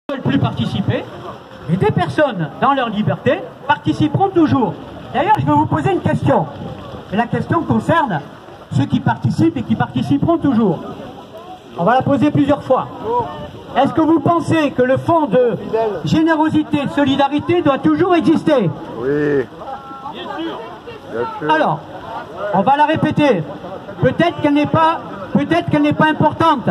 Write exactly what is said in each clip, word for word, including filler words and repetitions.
ne veulent plus participer, et des personnes, dans leur liberté, participeront toujours. D'ailleurs, je vais vous poser une question. Et la question concerne ceux qui participent et qui participeront toujours. On va la poser plusieurs fois. Est-ce que vous pensez que le fonds de générosité, de solidarité doit toujours exister? Oui. Bien sûr. Alors, on va la répéter. Peut-être qu'elle n'est pas, peut-être qu'elle n'est pas importante.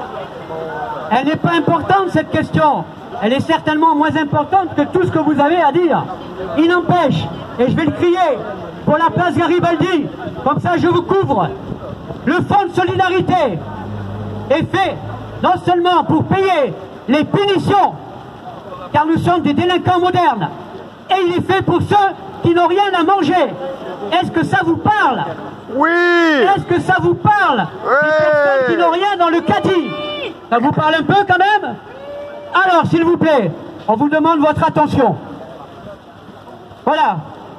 Elle n'est pas importante, cette question. Elle est certainement moins importante que tout ce que vous avez à dire. Il n'empêche, et je vais le crier, pour la place Garibaldi, comme ça je vous couvre, le fonds de solidarité est fait non seulement pour payer les punitions, car nous sommes des délinquants modernes, et il est fait pour ceux qui n'ont rien à manger. Est-ce que ça vous parle? Oui. Est-ce que ça vous parle? Oui. Des personnes qui n'ont rien dans le caddie. Ça vous parle un peu quand même? Alors, s'il vous plaît, on vous demande votre attention. Voilà.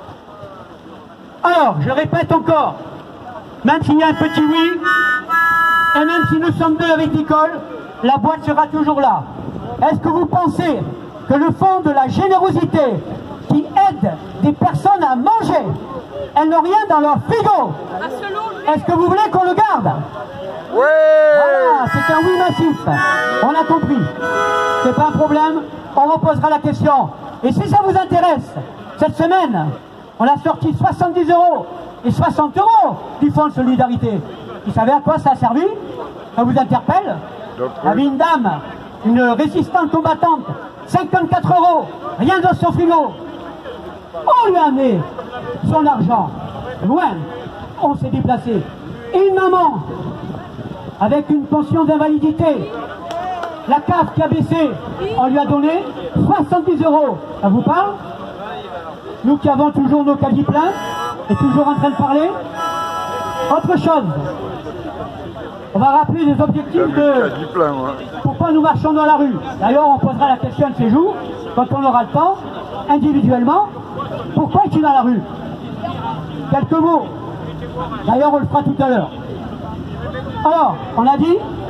Alors, je répète encore, même s'il y a un petit oui, et même si nous sommes deux avec Nicole, la boîte sera toujours là. Est-ce que vous pensez que le fonds de la générosité qui aide des personnes à manger, elles n'ont rien dans leur frigo, est-ce que vous voulez qu'on le garde? Oui. Voilà, c'est un oui massif. On a compris. C'est pas un problème, on reposera la question. Et si ça vous intéresse, cette semaine, on a sorti soixante-dix euros et soixante euros du fonds de solidarité. Vous savez à quoi ça a servi? Ça vous interpelle? Il y avait une dame, une résistante combattante, cinquante-quatre euros, rien dans son frigo. On lui a amené son argent, loin, on s'est déplacé. Et une maman, avec une pension d'invalidité, la C A F qui a baissé, on lui a donné soixante-dix euros. Ça vous parle? Nous qui avons toujours nos caddies pleins, et toujours en train de parler. Autre chose, on va rappeler les objectifs de pourquoi nous marchons dans la rue. D'ailleurs, on posera la question de ces jours, quand on aura le temps, individuellement. Pourquoi es-tu dans la rue? Quelques mots. D'ailleurs, on le fera tout à l'heure. Alors, on a dit